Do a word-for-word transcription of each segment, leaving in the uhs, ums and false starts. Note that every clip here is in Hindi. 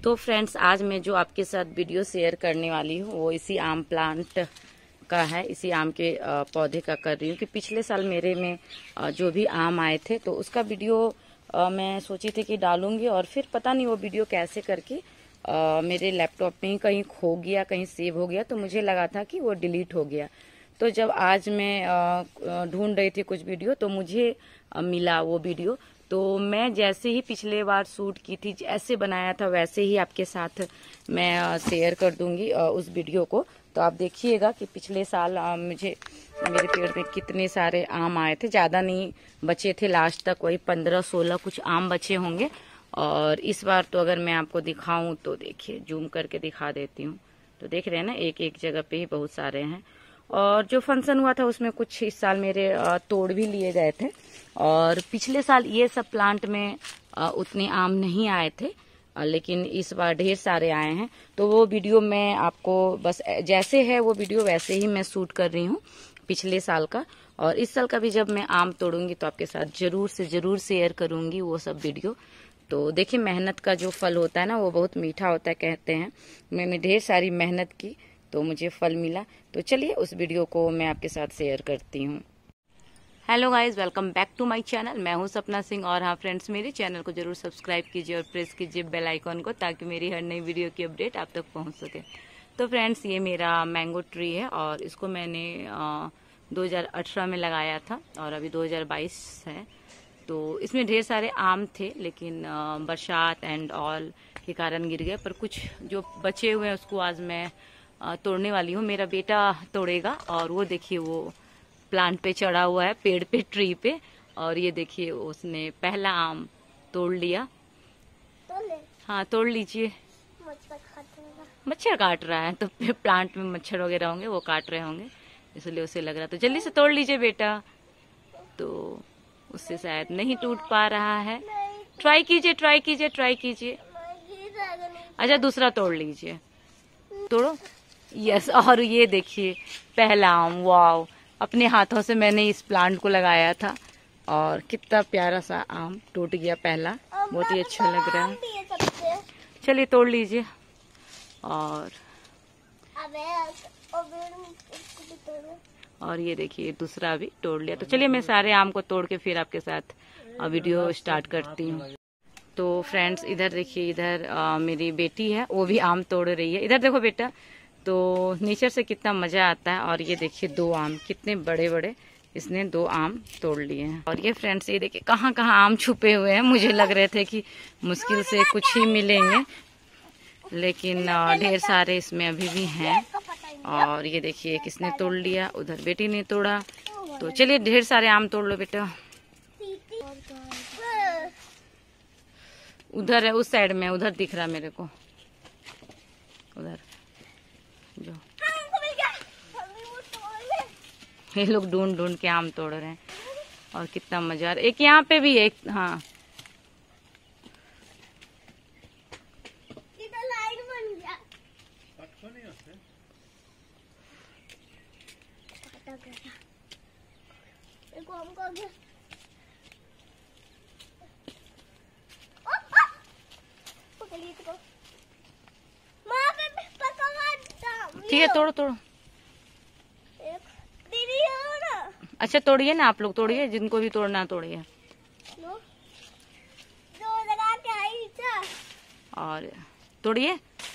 तो फ्रेंड्स, आज मैं जो आपके साथ वीडियो शेयर करने वाली हूँ वो इसी आम प्लांट का है, इसी आम के पौधे का कर रही हूँ कि पिछले साल मेरे में जो भी आम आए थे तो उसका वीडियो मैं सोची थी कि डालूंगी, और फिर पता नहीं वो वीडियो कैसे करके मेरे लैपटॉप में ही कहीं खो गया, कहीं सेव हो गया, तो मुझे लगा था कि वो डिलीट हो गया। तो जब आज मैं ढूंढ रही थी कुछ वीडियो तो मुझे मिला वो वीडियो। तो मैं जैसे ही पिछले बार शूट की थी, जैसे बनाया था वैसे ही आपके साथ मैं शेयर कर दूंगी उस वीडियो को। तो आप देखिएगा कि पिछले साल मुझे मेरे पेड़ में कितने सारे आम आए थे। ज़्यादा नहीं बचे थे, लास्ट तक वही पंद्रह सोलह कुछ आम बचे होंगे। और इस बार तो अगर मैं आपको दिखाऊं तो देखिए, जूम करके दिखा देती हूँ। तो देख रहे हैं ना, एक एक जगह पे ही बहुत सारे हैं। और जो फंक्शन हुआ था उसमें कुछ इस साल मेरे तोड़ भी लिए गए थे, और पिछले साल ये सब प्लांट में उतने आम नहीं आए थे, लेकिन इस बार ढेर सारे आए हैं। तो वो वीडियो मैं आपको बस जैसे है वो वीडियो वैसे ही मैं शूट कर रही हूँ पिछले साल का। और इस साल का भी जब मैं आम तोड़ूंगी तो आपके साथ जरूर से जरूर शेयर करूंगी वो सब वीडियो। तो देखिए, मेहनत का जो फल होता है ना वो बहुत मीठा होता है कहते हैं। मैंने ढेर सारी मेहनत की तो मुझे फल मिला। तो चलिए उस वीडियो को मैं आपके साथ शेयर करती हूँ। Hello guys, welcome back to my channel. मैं हूँ सपना सिंह। और हाँ फ्रेंड्स, मेरे चैनल को जरूर सब्सक्राइब कीजिए और प्रेस कीजिए बेल आइकॉन को, ताकि मेरी हर नई वीडियो की अपडेट आप तक पहुँच सके। तो फ्रेंड्स, ये मेरा मैंगो ट्री है और इसको मैंने दो हज़ार अठारह में लगाया था और अभी दो हज़ार बाईस है। तो इसमें ढेर सारे आम थे, लेकिन बरसात एंड ऑल के कारण गिर गए। पर कुछ जो बचे हुए हैं उसको आज मैं तोड़ने वाली हूँ। मेरा बेटा तोड़ेगा। और वो देखिए, वो प्लांट पे चढ़ा हुआ है, पेड़ पे, ट्री पे। और ये देखिए, उसने पहला आम तोड़ लिया। हाँ, तोड़ लीजिए। मच्छर काट रहा है, तो प्लांट में मच्छर वगैरह होंगे, वो काट रहे होंगे, इसलिए उसे लग रहा। तो जल्दी से तोड़ लीजिए बेटा। तो उससे शायद नहीं टूट पा रहा है। ट्राई कीजिए, ट्राई कीजिए, ट्राई कीजिए। अच्छा, दूसरा तोड़ लीजिए, तोड़ो। यस, और ये देखिए पहला आम। वाव, अपने हाथों से मैंने इस प्लांट को लगाया था और कितना प्यारा सा आम टूट गया पहला। बहुत ही अच्छा लग रहा है। चलिए तोड़ लीजिए। और और ये देखिए, दूसरा भी तोड़ लिया। तो चलिए मैं सारे आम को तोड़ के फिर आपके साथ वीडियो स्टार्ट करती हूँ। तो फ्रेंड्स, इधर देखिए, इधर आ, मेरी बेटी है, वो भी आम तोड़ रही है। इधर देखो बेटा। तो नेचर से कितना मजा आता है। और ये देखिए, दो आम कितने बड़े बड़े, इसने दो आम तोड़ लिए हैं। और ये फ्रेंड्स, ये देखिए कहाँ कहाँ आम छुपे हुए हैं। मुझे लग रहे थे कि मुश्किल से कुछ ही मिलेंगे, लेकिन ढेर सारे इसमें अभी भी हैं। और ये देखिए, किसने तोड़ लिया, उधर बेटी ने तोड़ा। तो चलिए ढेर सारे आम तोड़ लो बेटा। उधर है, उस साइड में, उधर दिख रहा मेरे को, उधर जो ये लोग ढूंढ ढूंढ के आम तोड़ रहे हैं। और कितना मजा आ रहा है। एक यहाँ पे भी है, एक हाँ, ठीक है, तोड़ो तोड़ो। अच्छा, तोड़िए ना, आप लोग तोड़िए, जिनको भी तोड़ना तोड़िए। और तोड़िए।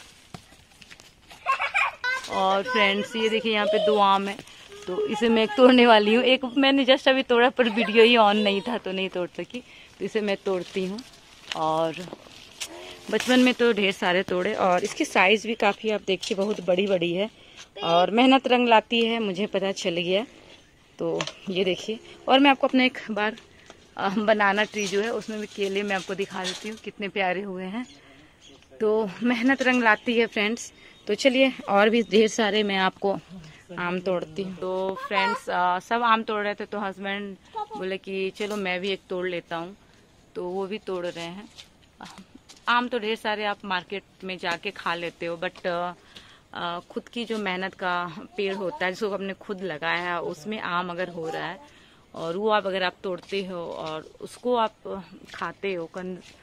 और फ्रेंड्स, ये देखिए यहाँ पे दो आम है, तो इसे मैं तोड़ने वाली हूँ। एक मैंने जस्ट अभी तोड़ा, पर वीडियो ही ऑन नहीं था तो नहीं तोड़ सकी, तो इसे मैं तोड़ती हूँ। और बचपन में तो ढेर सारे तोड़े, और इसकी साइज भी काफ़ी, आप देखिए, बहुत बड़ी बड़ी है। और मेहनत रंग लाती है, मुझे पता चल गया। तो ये देखिए, और मैं आपको अपना एक बार बनाना ट्री जो है उसमें भी केले मैं आपको दिखा देती हूँ, कितने प्यारे हुए हैं। तो मेहनत रंग लाती है फ्रेंड्स। तो चलिए, और भी ढेर सारे मैं आपको आम तोड़ती हूँ। तो फ्रेंड्स, सब आम तोड़ रहे थे, तो हस्बैंड बोले कि चलो मैं भी एक तोड़ लेता हूँ। तो वो भी तोड़ रहे हैं। आम तो ढेर सारे आप मार्केट में जाके खा लेते हो, बट खुद की जो मेहनत का पेड़ होता है, जिसको आपने खुद लगाया है, उसमें आम अगर हो रहा है और वो आप अगर आप तोड़ते हो और उसको आप खाते हो,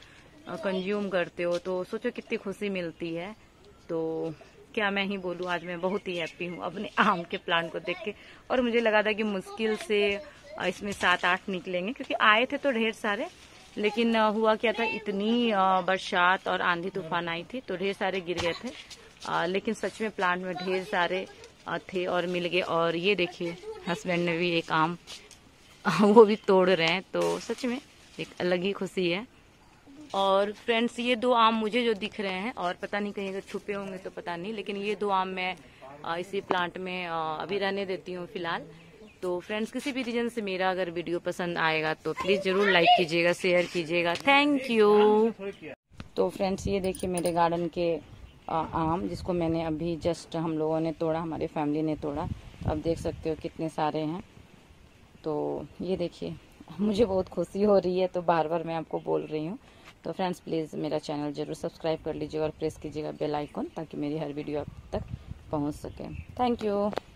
कंज्यूम करते हो तो सोचो कितनी खुशी मिलती है। तो क्या मैं ही बोलूँ, आज मैं बहुत ही हैप्पी हूँ अपने आम के प्लांट को देख के। और मुझे लगा था कि मुश्किल से इसमें सात आठ निकलेंगे, क्योंकि आए थे तो ढेर सारे, लेकिन हुआ क्या था, इतनी बरसात और आंधी तूफान आई थी तो ढेर सारे गिर गए थे। आ, लेकिन सच में प्लांट में ढेर सारे थे और मिल गए। और ये देखिए हस्बैंड ने भी एक आम वो भी तोड़ रहे हैं, तो सच में एक अलग ही खुशी है। और फ्रेंड्स, ये दो आम मुझे जो दिख रहे हैं, और पता नहीं कहीं अगर छुपे होंगे तो पता नहीं, लेकिन ये दो आम मैं इसी प्लांट में अभी रहने देती हूँ फिलहाल। तो फ्रेंड्स, किसी भी रीजन से मेरा अगर वीडियो पसंद आएगा तो प्लीज़ ज़रूर लाइक कीजिएगा, शेयर कीजिएगा। Thank you. तो फ्रेंड्स, ये देखिए मेरे गार्डन के आम, जिसको मैंने अभी जस्ट हम लोगों ने तोड़ा, हमारे फैमिली ने तोड़ा। अब देख सकते हो कितने सारे हैं। तो ये देखिए मुझे बहुत खुशी हो रही है, तो बार बार मैं आपको बोल रही हूँ। तो फ्रेंड्स, प्लीज़ मेरा चैनल ज़रूर सब्सक्राइब कर लीजिएगा और प्रेस कीजिएगा बेल आइकन, ताकि मेरी हर वीडियो आप तक पहुँच सके। Thank you.